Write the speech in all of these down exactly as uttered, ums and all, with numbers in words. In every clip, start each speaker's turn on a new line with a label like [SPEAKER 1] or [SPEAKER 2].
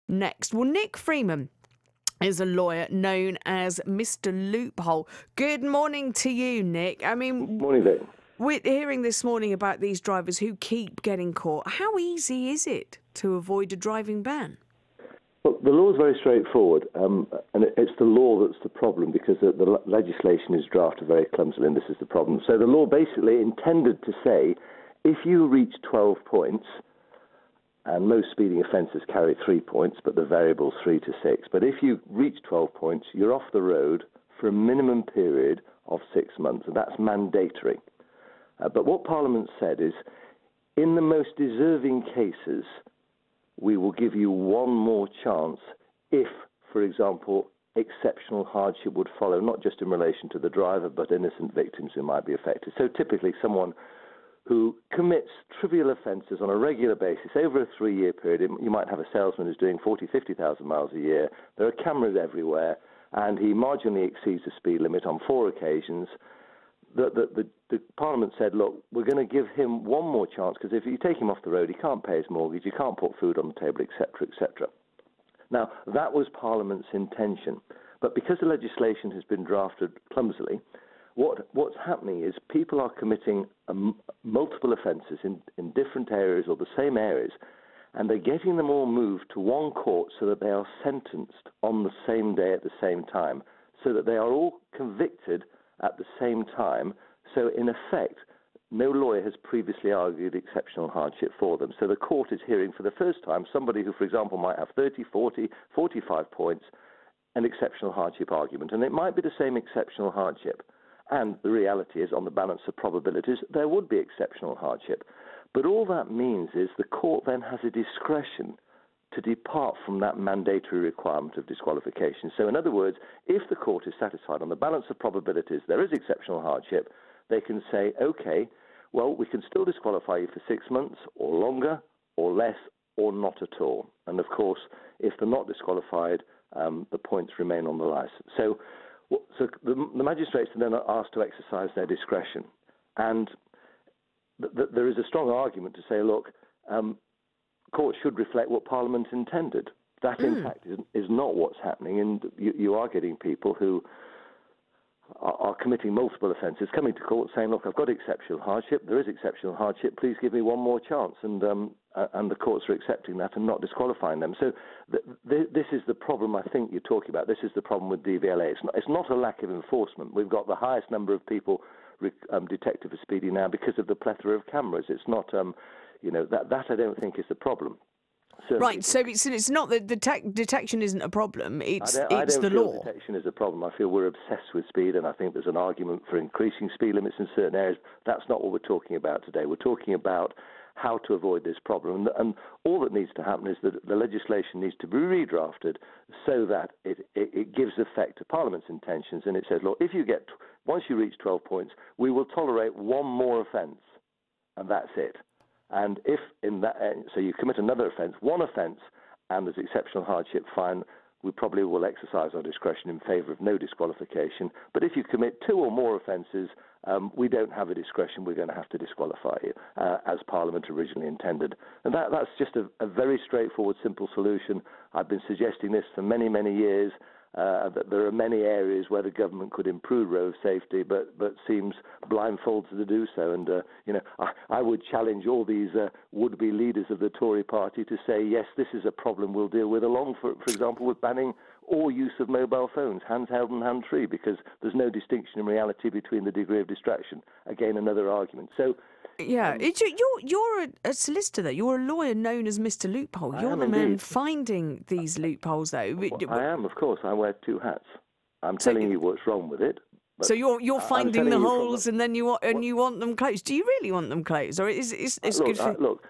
[SPEAKER 1] next. Well, Nick Freeman is a lawyer known as Mister Loophole. Good morning to you, Nick. I mean,
[SPEAKER 2] morning, Vic.
[SPEAKER 1] We're hearing this morning about these drivers who keep getting caught. How easy is it to avoid a driving ban?
[SPEAKER 2] Well, the law is very straightforward, um, and it, it's the law that's the problem because the, the legislation is drafted very clumsily, and this is the problem. So the law basically intended to say if you reach twelve points, and most speeding offences carry three points, but the variable's three to six. But if you reach twelve points, you're off the road for a minimum period of six months, and that's mandatory. Uh, but what Parliament said is, in the most deserving cases, we will give you one more chance if, for example, exceptional hardship would follow, not just in relation to the driver, but innocent victims who might be affected. So typically someone who commits trivial offences on a regular basis over a three-year period. You might have a salesman who's doing forty, fifty thousand miles a year. There are cameras everywhere, and he marginally exceeds the speed limit on four occasions. The, the, the, the Parliament said, look, we're going to give him one more chance, because if you take him off the road, he can't pay his mortgage, he can't put food on the table, et cetera, et cetera. Now, that was Parliament's intention. But because the legislation has been drafted clumsily, what, what's happening is people are committing um, multiple offences in, in different areas or the same areas, and they're getting them all moved to one court so that they are sentenced on the same day at the same time, so that they are all convicted at the same time. So in effect, no lawyer has previously argued exceptional hardship for them. So the court is hearing for the first time somebody who, for example, might have thirty, forty, forty-five points, an exceptional hardship argument. And it might be the same exceptional hardship. And the reality is, on the balance of probabilities, there would be exceptional hardship. But all that means is the court then has a discretion to depart from that mandatory requirement of disqualification. So in other words, if the court is satisfied on the balance of probabilities there is exceptional hardship, they can say, okay, well, we can still disqualify you for six months or longer or less or not at all. And of course, if they're not disqualified, um, the points remain on the licence. So, so the, the magistrates are then asked to exercise their discretion. And th- th- there is a strong argument to say, look, um, courts should reflect what Parliament intended. That, mm. in fact, is, is not what's happening, and you, you are getting people who are, are committing multiple offences, coming to court saying, look, I've got exceptional hardship, there is exceptional hardship, please give me one more chance, and um, uh, and the courts are accepting that and not disqualifying them. So th- th- this is the problem I think you're talking about. This is the problem with D V L A. It's not, it's not a lack of enforcement. We've got the highest number of people re- um, detected for speeding now because of the plethora of cameras. It's not... Um, You know, that, that I don't think is the problem. Certainly.
[SPEAKER 1] Right, so it's, it's not that detec- detection isn't a problem, it's,
[SPEAKER 2] I don't,
[SPEAKER 1] it's
[SPEAKER 2] I don't
[SPEAKER 1] the
[SPEAKER 2] feel
[SPEAKER 1] law.
[SPEAKER 2] detection is a problem. I feel we're obsessed with speed, and I think there's an argument for increasing speed limits in certain areas. That's not what we're talking about today. We're talking about how to avoid this problem. And, and all that needs to happen is that the legislation needs to be redrafted so that it, it, it gives effect to Parliament's intentions, and it says, look, if you get, once you reach twelve points, we will tolerate one more offence, and that's it. And if in that, so you commit another offence, one offence, and there's exceptional hardship, fine, we probably will exercise our discretion in favour of no disqualification. But if you commit two or more offences, um, we don't have a discretion, we're going to have to disqualify you, uh, as Parliament originally intended. And that, that's just a, a very straightforward, simple solution. I've been suggesting this for many, many years. Uh, that there are many areas where the government could improve road safety, but but seems blindfolded to do so. And uh, you know, I, I would challenge all these uh, would-be leaders of the Tory party to say, yes, this is a problem we'll deal with, along, for for example, with banning all use of mobile phones, handheld and hand-free, because there's no distinction in reality between the degree of distraction. Again, another argument. So.
[SPEAKER 1] Yeah,
[SPEAKER 2] Um,
[SPEAKER 1] it's, you're you're a, a solicitor, though. You're a lawyer known as Mister Loophole.
[SPEAKER 2] I
[SPEAKER 1] You're the
[SPEAKER 2] indeed.
[SPEAKER 1] man finding these loopholes, though.
[SPEAKER 2] Well, I am, of course. I wear two hats. I'm
[SPEAKER 1] so,
[SPEAKER 2] telling you what's wrong with it.
[SPEAKER 1] So you're you're finding the holes,
[SPEAKER 2] the,
[SPEAKER 1] and then you want and
[SPEAKER 2] what?
[SPEAKER 1] you want them closed. Do you really want them closed, or is is it's
[SPEAKER 2] look,
[SPEAKER 1] good for?
[SPEAKER 2] Uh, look,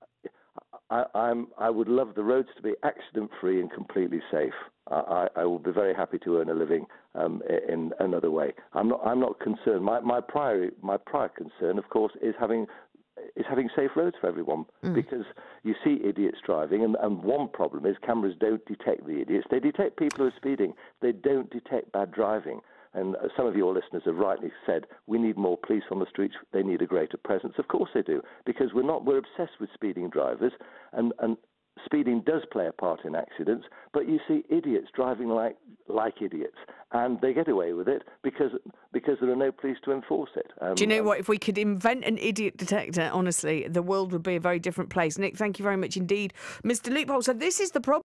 [SPEAKER 2] I, I'm I would love the roads to be accident-free and completely safe. I, I will be very happy to earn a living um, in another way. I'm not I'm not concerned. My my prior my prior concern, of course, is having. is having safe roads for everyone, mm. because you see idiots driving, and, and one problem is cameras don't detect the idiots. They detect people who are speeding. They don't detect bad driving. And some of your listeners have rightly said, we need more police on the streets. They need a greater presence. Of course they do, because we're not. We're obsessed with speeding drivers, and, and speeding does play a part in accidents, but you see idiots driving like like idiots, and they get away with it because because there are no police to enforce it. Um,
[SPEAKER 1] Do you know what? If we could invent an idiot detector, honestly, the world would be a very different place. Nick, thank you very much indeed, Mister Loophole. So this is the problem.